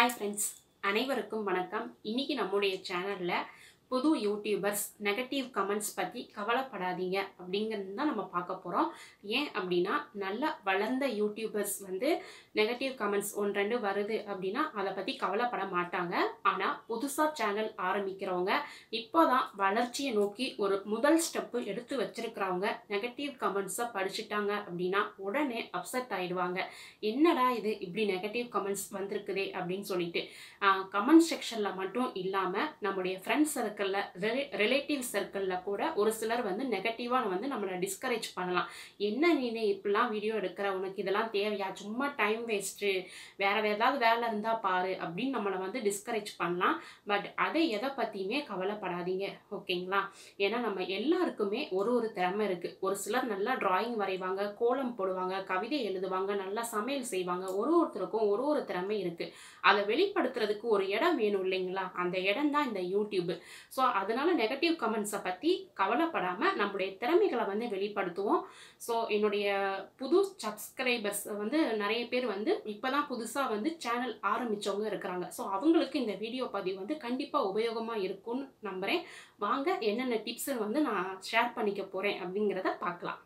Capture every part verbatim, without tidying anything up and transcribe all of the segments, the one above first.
Hi friends, அனைவருக்கும் வணக்கம். இன்னைக்கு நம்முடைய சேனல்ல புது யூடியூபர்ஸ் நெகட்டிவ் கமெண்ட்ஸ் பத்தி கவலைப்படாதீங்க அப்படிங்கிறது தான் நம்ம பார்க்க போறோம். ஏன் அப்படின்னா நல்ல வளர்ந்த யூடியூபர்ஸ் வந்து நெகட்டிவ் கமெண்ட்ஸ் ஒன்று ரெண்டு வருது அப்படின்னா அதை பத்தி கவலைப்பட மாட்டாங்க. ஆனா புதுசா சேனல் ஆரம்பிக்கிறவங்க இப்போதான் வளர்ச்சியை நோக்கி ஒரு முதல் ஸ்டெப் எடுத்து வச்சிருக்கிறவங்க நெகட்டிவ் கமெண்ட்ஸை படிச்சுட்டாங்க அப்படின்னா உடனே அப்செட் ஆயிடுவாங்க. என்னடா இது இப்படி நெகட்டிவ் கமெண்ட்ஸ் வந்திருக்குதே அப்படின்னு சொல்லிட்டு கமெண்ட் செக்ஷன்ல மட்டும் இல்லாம நம்முடைய ஃப்ரெண்ட்ஸ் சர்க்கிள்ல ரிலேட்டிவ் சர்க்கிள்ல கூட ஒரு சிலர் வந்து நெகட்டிவா வந்து நம்மளை டிஸ்கரேஜ் பண்ணலாம். என்ன நீ இப்படிலாம் வீடியோ எடுக்கிற, உனக்கு இதெல்லாம் தேவையா, சும்மா டைம் வேஸ்ட்டு, வேற ஏதாவது வேலை இருந்தா பாரு அப்படின்னு நம்மளை வந்து டிஸ்கரேஜ் பண்ணலாம். பட் அதை எதை பத்தியுமே கவலைப்படாதீங்க, ஓகேங்களா? ஏன்னா நம்ம எல்லாருக்குமே ஒரு ஒரு திறமை இருக்கு. ஒரு சிலர் நல்லா டிராயிங் வரைவாங்க, கோலம் போடுவாங்க, கவிதை எழுதுவாங்க, நல்லா சமையல் செய்வாங்க. ஒரு ஒருத்தருக்கும் ஒரு ஒரு திறமை இருக்கு. அதை வெளிப்படுத்துறதுக்கு ஒரு இடம் வேணும் இல்லைங்களா? அந்த இடம் தான் இந்த யூடியூப். ஸோ அதனால நெகட்டிவ் கமெண்ட்ஸை பற்றி கவலைப்படாமல் நம்மளுடைய திறமைகளை வந்து வெளிப்படுத்துவோம். ஸோ என்னுடைய புது சப்ஸ்கிரைபர்ஸ் வந்து நிறைய பேர் வந்து இப்போ தான் புதுசாக வந்து சேனல் ஆரம்பித்தவங்க இருக்கிறாங்க. ஸோ அவங்களுக்கு இந்த வீடியோ பதிவு வந்து கண்டிப்பாக உபயோகமாக இருக்கும்னு நம்புகிறேன். வாங்க என்னென்ன டிப்ஸை வந்து நான் ஷேர் பண்ணிக்க போகிறேன் அப்படிங்கிறத பார்க்கலாம்.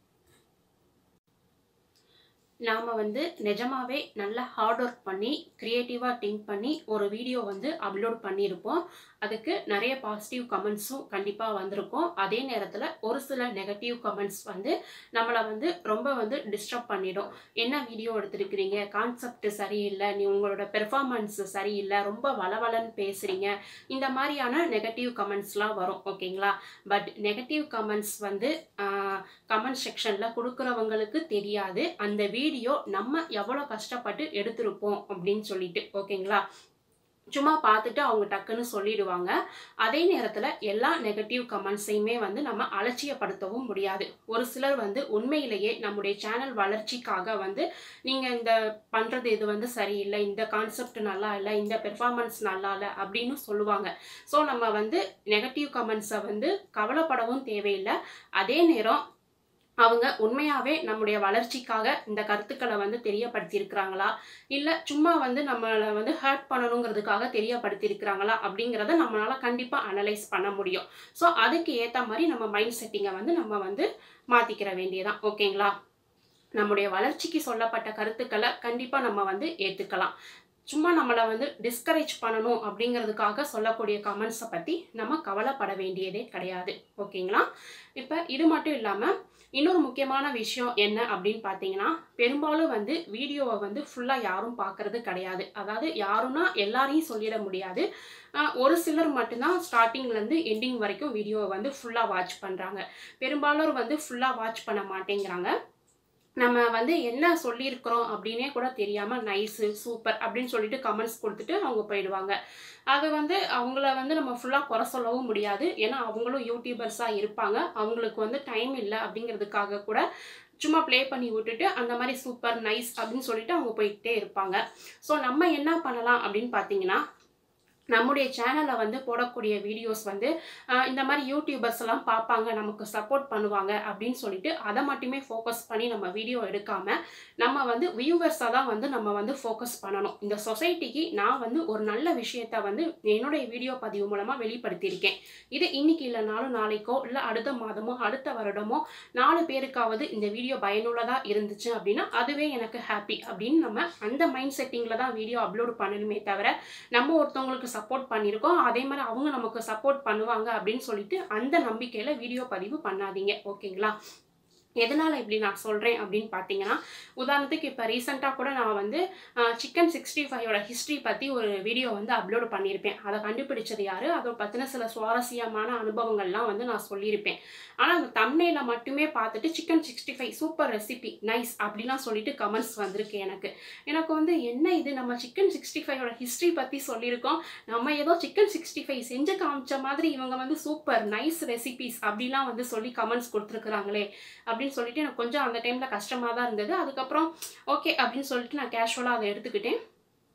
நாம் வந்து நிஜமாவே நல்லா ஹார்ட் ஒர்க் பண்ணி க்ரியேட்டிவாக திங்க் பண்ணி ஒரு வீடியோ வந்து அப்லோட் பண்ணியிருப்போம். அதுக்கு நிறைய பாசிட்டிவ் கமெண்ட்ஸும் கண்டிப்பாக வந்திருக்கும். அதே நேரத்தில் ஒரு சில நெகட்டிவ் கமெண்ட்ஸ் வந்து நம்மளை வந்து ரொம்ப வந்து டிஸ்டர்ப் பண்ணிடும். என்ன வீடியோ எடுத்துருக்கிறீங்க, கான்செப்ட் சரியில்லை, நீ உங்களோட பெர்ஃபார்மன்ஸ் சரியில்லை, ரொம்ப வளவலன்னு பேசுகிறீங்க, இந்த மாதிரியான நெகட்டிவ் கமெண்ட்ஸ்லாம் வரும், ஓகேங்களா? பட் நெகட்டிவ் கமெண்ட்ஸ் வந்து கமெண்ட் செக்ஷனில் கொடுக்குறவங்களுக்கு தெரியாது அந்த வீடியோ நம்ம எவ்வளோ கஷ்டப்பட்டு எடுத்திருப்போம் அப்படின்னு சொல்லிட்டு, ஓகேங்களா? சும்மா பார்த்துட்டு அவங்க டக்குன்னு சொல்லிடுவாங்க. அதே நேரத்தில் எல்லா நெகட்டிவ் கமெண்ட்ஸையுமே வந்து நம்ம அலட்சியப்படுத்தவும் முடியாது. ஒரு சிலர் வந்து உண்மையிலேயே நம்முடைய சேனல் வளர்ச்சிக்காக வந்து நீங்கள் இந்த பண்ணுறது இது வந்து சரியில்லை, இந்த கான்செப்ட் நல்லா இல்லை, இந்த பெர்ஃபார்மன்ஸ் நல்லா இல்லை அப்படின்னு சொல்லுவாங்க. ஸோ நம்ம வந்து நெகட்டிவ் கமெண்ட்ஸை வந்து கவலைப்படவும் தேவையில்லை. அதே நேரம் அவங்க உண்மையாகவே நம்முடைய வளர்ச்சிக்காக இந்த கருத்துக்களை வந்து தெரியப்படுத்தியிருக்கிறாங்களா, இல்லை சும்மா வந்து நம்மளை வந்து ஹர்ட் பண்ணணுங்கிறதுக்காக தெரியப்படுத்தியிருக்கிறாங்களா அப்படிங்கிறத நம்மளால் கண்டிப்பாக அனலைஸ் பண்ண முடியும். ஸோ அதுக்கு ஏற்ற மாதிரி நம்ம மைண்ட் செட்டிங்கை வந்து நம்ம வந்து மாற்றிக்கிற வேண்டியதான், ஓகேங்களா? நம்முடைய வளர்ச்சிக்கு சொல்லப்பட்ட கருத்துக்களை கண்டிப்பாக நம்ம வந்து ஏற்றுக்கலாம். சும்மா நம்மளை வந்து டிஸ்கரேஜ் பண்ணணும் அப்படிங்கிறதுக்காக சொல்லக்கூடிய கமெண்ட்ஸை பற்றி நம்ம கவலைப்பட வேண்டியதே கிடையாது, ஓகேங்களா? இப்போ இது மட்டும் இல்லாமல் இன்னொரு முக்கியமான விஷயம் என்ன அப்படின்னு பார்த்தீங்கன்னா, பெரும்பாலும் வந்து வீடியோவை வந்து ஃபுல்லாக யாரும் பார்க்கறது கிடையாது. அதாவது யாருன்னா எல்லாரையும் சொல்லிட முடியாது. ஒரு சிலர் மட்டும்தான் ஸ்டார்டிங்லேருந்து எண்டிங் வரைக்கும் வீடியோவை வந்து ஃபுல்லாக வாட்ச் பண்ணுறாங்க. பெரும்பாலும் வந்து ஃபுல்லாக வாட்ச் பண்ண மாட்டேங்கிறாங்க. நம்ம வந்து என்ன சொல்லியிருக்கிறோம் அப்படின்னே கூட தெரியாமல் நைஸு சூப்பர் அப்படின்னு சொல்லிட்டு கமெண்ட்ஸ் கொடுத்துட்டு அவங்க போயிடுவாங்க. அது வந்து அவங்கள வந்து நம்ம ஃபுல்லாக குறை சொல்லவும் முடியாது. ஏன்னா அவங்களும் யூடியூபர்ஸாக இருப்பாங்க. அவங்களுக்கு வந்து டைம் இல்லை அப்படிங்கிறதுக்காக கூட சும்மா ப்ளே பண்ணி விட்டுட்டு அந்த மாதிரி சூப்பர் நைஸ் அப்படின்னு சொல்லிட்டு அவங்க போயிட்டே இருப்பாங்க. ஸோ நம்ம என்ன பண்ணலாம் அப்படின்னு பார்த்தீங்கன்னா, நம்முடைய சேனலில் வந்து போடக்கூடிய வீடியோஸ் வந்து இந்த மாதிரி யூடியூபர்ஸ் எல்லாம் பார்ப்பாங்க, நமக்கு சப்போர்ட் பண்ணுவாங்க அப்படின்னு சொல்லிட்டு அதை மட்டுமே ஃபோக்கஸ் பண்ணி நம்ம வீடியோ எடுக்காமல் நம்ம வந்து வியூவர்ஸாக தான் வந்து நம்ம வந்து ஃபோக்கஸ் பண்ணணும். இந்த சொசைட்டிக்கு நான் வந்து ஒரு நல்ல விஷயத்த வந்து என்னுடைய வீடியோ பதிவு மூலமாக வெளிப்படுத்தியிருக்கேன். இது இன்னைக்கு இல்லைனாலும் நாளைக்கோ இல்லை அடுத்த மாதமோ அடுத்த வருடமோ நாலு பேருக்காவது இந்த வீடியோ பயனுள்ளதாக இருந்துச்சு அப்படின்னா அதுவே எனக்கு ஹாப்பி அப்படின்னு நம்ம அந்த மைண்ட் செட்டிங்கில் தான் வீடியோ அப்லோட் பண்ணணுமே தவிர நம்ம ஒருத்தவங்களுக்கு சப்போர்ட் பண்ணியிருக்கோம் அதே மாதிரி அவங்க நமக்கு சப்போர்ட் பண்ணுவாங்க அப்படின்னு சொல்லிட்டு அந்த நம்பிக்கையில் வீடியோ பதிவு பண்ணாதீங்க, ஓகேங்களா? எதனால் இப்படி நான் சொல்கிறேன் அப்படின்னு பார்த்தீங்கன்னா, உதாரணத்துக்கு இப்போ ரீசெண்டாக கூட நான் வந்து சிக்கன் சிக்ஸ்டி ஃபைவோட ஹிஸ்ட்ரி பற்றி ஒரு வீடியோ வந்து அப்லோடு பண்ணியிருப்பேன். அதை கண்டுபிடிச்சது யார், அதை பற்றின சில சுவாரஸ்யமான அனுபவங்கள்லாம் வந்து நான் சொல்லியிருப்பேன். ஆனால் அந்த தம்ப்நெயிலை மட்டுமே பார்த்துட்டு chicken sixty five super recipe nice அப்படிலாம் சொல்லிட்டு கமெண்ட்ஸ் வந்திருக்கு எனக்கு. எனக்கு வந்து என்ன இது, நம்ம சிக்கன் சிக்ஸ்டி ஃபைவோட ஹிஸ்ட்ரி பற்றி சொல்லியிருக்கோம், நம்ம ஏதோ சிக்கன் சிக்ஸ்டி ஃபைவ் செஞ்சு காமிச்ச மாதிரி இவங்க வந்து சூப்பர் நைஸ் ரெசிபிஸ் அப்படிலாம் வந்து சொல்லி கமெண்ட்ஸ் கொடுத்துருக்குறாங்களே அப்படின்னு சொல்லிட்டு எனக்கு கொஞ்சம் அந்த டைமில் கஷ்டமாக தான் இருந்தது. அதுக்கப்புறம் ஓகே அப்படின்னு சொல்லிட்டு நான் கேஷுவலாக அதை எடுத்துக்கிட்டேன்.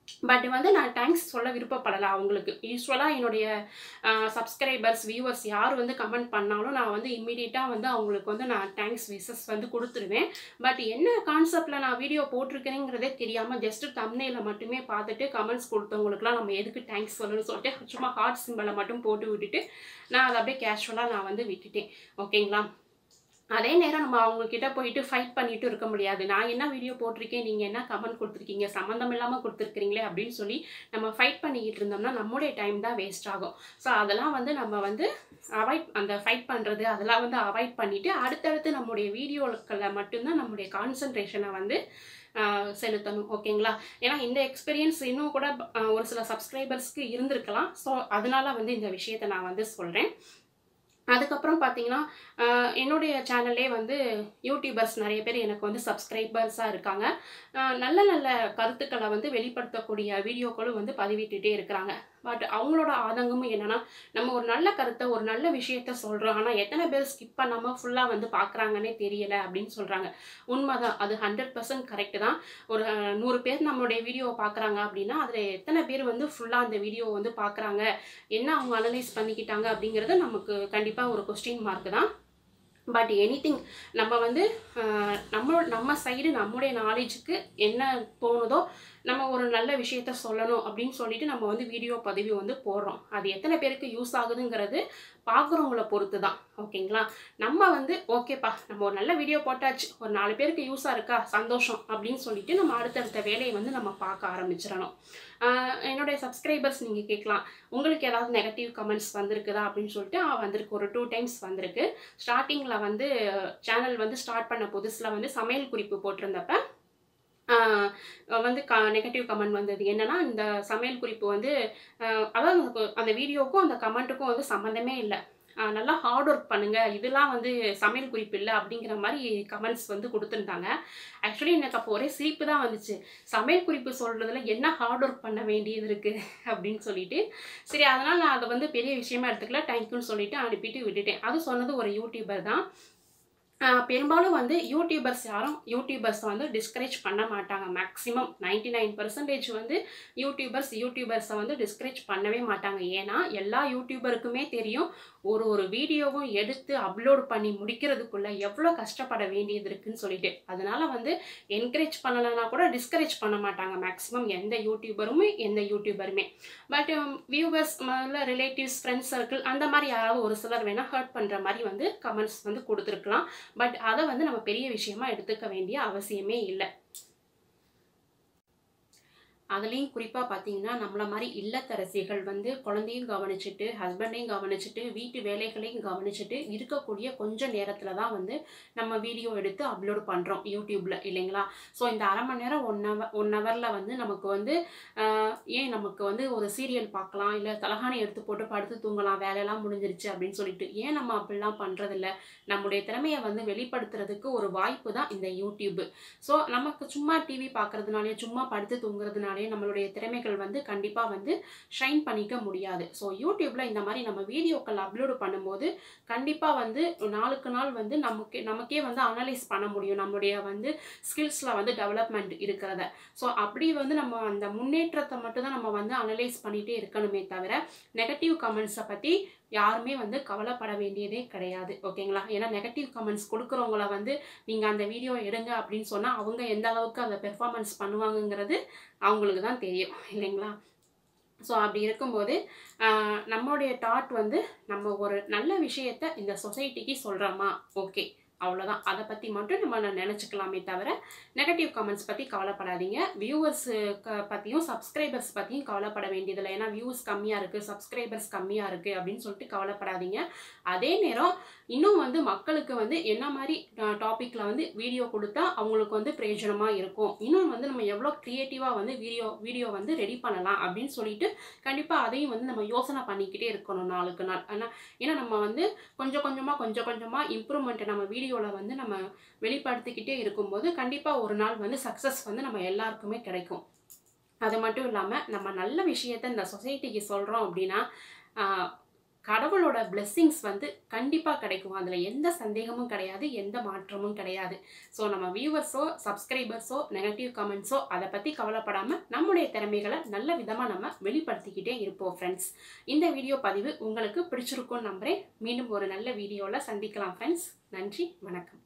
பட் வந்து நான் தேங்க்ஸ் சொல்ல விருப்பப்படலை அவங்களுக்கு. யூஸ்வலாக என்னுடைய சப்ஸ்கிரைபர்ஸ் வியூவர்ஸ் யார் வந்து கமெண்ட் பண்ணாலும் நான் வந்து இம்மீடியட்டாக வந்து அவங்களுக்கு வந்து நான் தேங்க்ஸ் விஷஸ் வந்து கொடுத்துருவேன். பட் என்ன கான்செப்டில் நான் வீடியோ போட்டிருக்கேங்கிறதே தெரியாமல் ஜஸ்ட்டு தம்ப்நெயிலை மட்டுமே பார்த்துட்டு கமெண்ட்ஸ் கொடுத்தவங்களுக்குலாம் நம்ம எதுக்கு தேங்க்ஸ் சொல்லணும்னு சொல்லிட்டு சும்மா ஹார்ட் சிம்பிளை மட்டும் போட்டு விட்டுட்டு நான் அதை அப்படியே கேஷுவலாக நான் வந்து விட்டுட்டேன். ஓகேங்களா? அதே நேரம் நம்ம அவங்கக்கிட்ட போயிட்டு ஃபைட் பண்ணிட்டு இருக்க முடியாது. நான் என்ன வீடியோ போட்டிருக்கேன், நீங்கள் என்ன கமெண்ட் கொடுத்துருக்கீங்க, சம்மந்தம் இல்லாமல் கொடுத்துருக்கீங்களே அப்படின்னு சொல்லி நம்ம ஃபைட் பண்ணிக்கிட்டு இருந்தோம்னா நம்மளுடைய டைம் தான் வேஸ்ட் ஆகும். ஸோ அதெல்லாம் வந்து நம்ம வந்து அவாய்ட் அந்த ஃபைட் பண்ணுறது அதெல்லாம் வந்து அவாய்ட் பண்ணிவிட்டு அடுத்தடுத்து நம்முடைய வீடியோக்களில் மட்டும்தான் நம்முடைய கான்சன்ட்ரேஷனை வந்து செலுத்தணும். ஓகேங்களா? ஏன்னா இந்த எக்ஸ்பீரியன்ஸ் இன்னும் கூட ஒரு சில சப்ஸ்கிரைபர்ஸ்க்கு இருந்திருக்கலாம். ஸோ அதனால வந்து இந்த விஷயத்தை நான் வந்து சொல்கிறேன். அதுக்கப்புறம் பார்த்தீங்கன்னா என்னுடைய சேனல்லே வந்து யூடியூபர்ஸ் நிறைய பேர் எனக்கு வந்து சப்ஸ்கிரைபர்ஸாக இருக்காங்க. நல்ல நல்ல கருத்துக்களை வந்து வெளிப்படுத்தக்கூடிய வீடியோக்களும் வந்து பதிவிட்டுட்டே இருக்கிறாங்க. பட் அவங்களோட ஆதங்கமும் என்னென்னா, நம்ம ஒரு நல்ல கருத்தை ஒரு நல்ல விஷயத்த சொல்கிறோம், ஆனால் எத்தனை பேர் ஸ்கிப் பண்ணாமல் ஃபுல்லாக வந்து பார்க்குறாங்கன்னே தெரியலை அப்படின்னு சொல்கிறாங்க. உண்மைதான், அது ஹண்ட்ரட் பர்சன்ட் கரெக்டு தான். ஒரு நூறு பேர் நம்மளுடைய வீடியோவை பார்க்குறாங்க அப்படின்னா அதில் எத்தனை பேர் வந்து ஃபுல்லாக அந்த வீடியோவை வந்து பார்க்குறாங்க, என்ன அவங்க அனலைஸ் பண்ணிக்கிட்டாங்க அப்படிங்கிறது நமக்கு கண்டிப்பாக ஒரு கொஸ்டின் மார்க் தான். பட் எனிதிங் நம்ம வந்து நம்ம நம்ம சைடு நம்முடைய நாலேஜுக்கு என்ன தோணுதோ நம்ம ஒரு நல்ல விஷயத்த சொல்லணும் அப்படின்னு சொல்லிட்டு நம்ம வந்து வீடியோ பதிவு வந்து போடுறோம். அது எத்தனை பேருக்கு யூஸ் ஆகுதுங்கிறது பார்க்குறவங்கள பொறுத்து தான். ஓகேங்களா? நம்ம வந்து ஓகேப்பா நம்ம ஒரு நல்ல வீடியோ போட்டாச்சு, ஒரு நாலு பேருக்கு யூஸாக இருக்கா, சந்தோஷம் அப்படின்னு சொல்லிட்டு நம்ம அடுத்தடுத்த வேலையை வந்து நம்ம பார்க்க ஆரம்பிச்சிடணும். என்னுடைய சப்ஸ்கிரைபர்ஸ் நீங்கள் கேட்கலாம், உங்களுக்கு ஏதாவது நெகட்டிவ் கமெண்ட்ஸ் வந்திருக்குதா அப்படின்னு சொல்லிட்டு வந்திருக்கு. ஒரு டூ டைம்ஸ் வந்திருக்கு. ஸ்டார்டிங்கில் வந்து சேனல் வந்து ஸ்டார்ட் பண்ண புதுசில் வந்து சமையல் குறிப்பு போட்டிருந்தப்ப வந்து க நெகட்டிவ் கமெண்ட் வந்தது. என்னன்னா, இந்த சமையல் குறிப்பு வந்து அதாவது அந்த வீடியோக்கும் அந்த கமெண்ட்டுக்கும் வந்து சம்மந்தமே இல்லை, நல்லா ஹார்ட் ஒர்க் பண்ணுங்கள், இதெல்லாம் வந்து சமையல் குறிப்பு இல்லை அப்படிங்கிற மாதிரி கமெண்ட்ஸ் வந்து கொடுத்துருந்தாங்க. ஆக்சுவலி எனக்கு அப்போ ஒரே சிரிப்பு தான் வந்துச்சு. சமையல் குறிப்பு சொல்கிறதுல என்ன ஹார்ட் ஒர்க் பண்ண வேண்டியது இருக்குது அப்படின்னு சொல்லிட்டு, சரி அதனால் நான் அதை வந்து பெரிய விஷயமா எடுத்துக்கல, தேங்க்யூன்னு சொல்லிட்டு அனுப்பிட்டு விட்டுட்டேன். அது சொன்னது ஒரு யூடியூபர் தான். பெரும்பாலும் வந்து யூடியூபர்ஸ் யாரும் யூடியூபர்ஸை வந்து டிஸ்கரேஜ் பண்ண மாட்டாங்க. மேக்ஸிமம் நைன்டி நைன் பர்சன்டேஜ் வந்து யூடியூபர்ஸ் யூடியூபர்ஸை வந்து டிஸ்கரேஜ் பண்ணவே மாட்டாங்க. ஏன்னா எல்லா யூடியூபருக்குமே தெரியும் ஒரு ஒரு வீடியோவும் எடுத்து அப்லோட் பண்ணி முடிக்கிறதுக்குள்ளே எவ்வளோ கஷ்டப்பட வேண்டியது இருக்குன்னு சொல்லிட்டு. அதனால வந்து என்கரேஜ் பண்ணலைன்னா கூட டிஸ்கரேஜ் பண்ண மாட்டாங்க மேக்ஸிமம் எந்த யூடியூபருமே எந்த யூடியூபருமே. பட் வியூவர்ஸ் இல்லை ரிலேட்டிவ்ஸ் ஃப்ரெண்ட்ஸ் சர்க்கிள் அந்த மாதிரி யாராவது ஒரு சிலர் வேணால் ஹர்ட் பண்ணுற மாதிரி வந்து கமெண்ட்ஸ் வந்து கொடுத்துருக்கலாம். பட் அதை வந்து நம்ம பெரிய விஷயமா எடுத்துக்க வேண்டிய அவசியமே இல்லை. அதுலேயும் குறிப்பாக பார்த்தீங்கன்னா நம்மள மாதிரி இல்லத்தரசிகள் வந்து குழந்தையும் கவனிச்சுட்டு ஹஸ்பண்டையும் கவனிச்சுட்டு வீட்டு வேலைகளையும் கவனிச்சுட்டு இருக்கக்கூடிய கொஞ்சம் நேரத்தில் தான் வந்து நம்ம வீடியோ எடுத்து அப்லோட் பண்ணுறோம் யூடியூப்பில், இல்லைங்களா? ஸோ இந்த அரை மணி நேரம் ஒன் ஹவர் ஒன் ஹவரில் வந்து நமக்கு வந்து ஏன் நமக்கு வந்து ஒரு சீரியல் பார்க்கலாம், இல்லை தலகாணி எடுத்து போட்டு படுத்து தூங்கலாம், வேலையெல்லாம் முடிஞ்சிருச்சு அப்படின்னு சொல்லிட்டு ஏன் நம்ம அப்படிலாம் பண்ணுறதில்ல? நம்முடைய திறமையை வந்து வெளிப்படுத்துறதுக்கு ஒரு வாய்ப்பு தான் இந்த யூடியூப்பு. ஸோ நமக்கு சும்மா டிவி பார்க்குறதுனாலே சும்மா படுத்து தூங்குறதுனாலே நம்மளுடைய திறமைகள் வந்து கண்டிப்பாக வந்து ஷைன் பண்ணிக்க முடியாது. ஸோ யூடியூப்பில் இந்த மாதிரி நம்ம வீடியோக்கள் அப்லோடு பண்ணும்போது கண்டிப்பாக வந்து நாளுக்கு நாள் வந்து நமக்கு நமக்கே வந்து அனலைஸ் பண்ண முடியும் நம்மளுடைய வந்து ஸ்கில்ஸில் வந்து டெவலப்மெண்ட் இருக்கிறத. ஸோ அப்படி வந்து நம்ம அந்த முன்னேற்றத்தை மட்டும் தான் நம்ம வந்து அனலைஸ் பண்ணிகிட்டே இருக்கணுமே தவிர நெகட்டிவ் கமெண்ட்ஸை பற்றி யாருமே வந்து கவலைப்பட வேண்டியதே கிடையாது. ஓகேங்களா? ஏன்னா நெகட்டிவ் கமெண்ட்ஸ் கொடுக்குறவங்கள வந்து நீங்கள் அந்த வீடியோ எடுங்க அப்படின்னு சொன்னால் அவங்க எந்த அளவுக்கு அதை பெர்ஃபார்மன்ஸ் பண்ணுவாங்கங்கிறது அவங்களுக்கு தான் தெரியும், இல்லைங்களா? ஸோ அப்படி இருக்கும்போது நம்மளுடைய தாட் வந்து நம்ம ஒரு நல்ல விஷயத்தை இந்த சொசைட்டிக்கு சொல்கிறோமா, ஓகே அவ்வளோதான். அதை பற்றி மட்டும் நம்ம நினச்சிக்கலாமே தவிர நெகட்டிவ் கமெண்ட்ஸ் பற்றி கவலைப்படாதீங்க. வியூவர்ஸ் பற்றியும் சப்ஸ்கிரைபர்ஸ் பற்றியும் கவலைப்பட வேண்டியதில்லை. ஏன்னா வியூஸ் கம்மியாக இருக்குது, சப்ஸ்கிரைபர்ஸ் கம்மியாக இருக்குது அப்படின்னு சொல்லிட்டு கவலைப்படாதீங்க. அதே நேரம் இன்னும் வந்து மக்களுக்கு வந்து என்ன மாதிரி டாப்பிக்கில் வந்து வீடியோ கொடுத்தா அவங்களுக்கு வந்து பிரயோஜனமாக இருக்கும், இன்னும் வந்து நம்ம எவ்வளோ க்ரியேட்டிவாக வந்து வீடியோ வீடியோ வந்து ரெடி பண்ணலாம் அப்படின்னு சொல்லிட்டு கண்டிப்பாக அதையும் வந்து நம்ம யோசனை பண்ணிக்கிட்டே இருக்கணும் நாளுக்கு நாள். ஆனால் ஏன்னா நம்ம வந்து கொஞ்சம் கொஞ்சமாக கொஞ்சம் கொஞ்சமாக இம்ப்ரூவ்மெண்ட்டை நம்ம வீடியோவில் வந்து நம்ம வெளிப்படுத்திக்கிட்டே இருக்கும்போது கண்டிப்பாக ஒரு நாள் வந்து சக்ஸஸ் வந்து நம்ம எல்லாருக்குமே கிடைக்கும். அது மட்டும் இல்லாமல் நம்ம நல்ல விஷயத்தை இந்த சொசைட்டிக்கு சொல்கிறோம் அப்படின்னா கடவுளோட பிளெஸ்ஸிங்ஸ் வந்து கண்டிப்பாக கிடைக்கும். அதில் எந்த சந்தேகமும் கிடையாது, எந்த மாற்றமும் கிடையாது. ஸோ நம்ம வியூவர்ஸோ சப்ஸ்கிரைபர்ஸோ நெகட்டிவ் கமெண்ட்ஸோ அதை பற்றி கவலைப்படாமல் நம்முடைய திறமைகளை நல்ல விதமாக நம்ம வெளிப்படுத்திக்கிட்டே இருப்போம் ஃப்ரெண்ட்ஸ். இந்த வீடியோ பதிவு உங்களுக்கு பிடிச்சிருக்கும்னு நம்புகிறேன். மீண்டும் ஒரு நல்ல வீடியோவில் சந்திக்கலாம் ஃப்ரெண்ட்ஸ். நன்றி, வணக்கம்.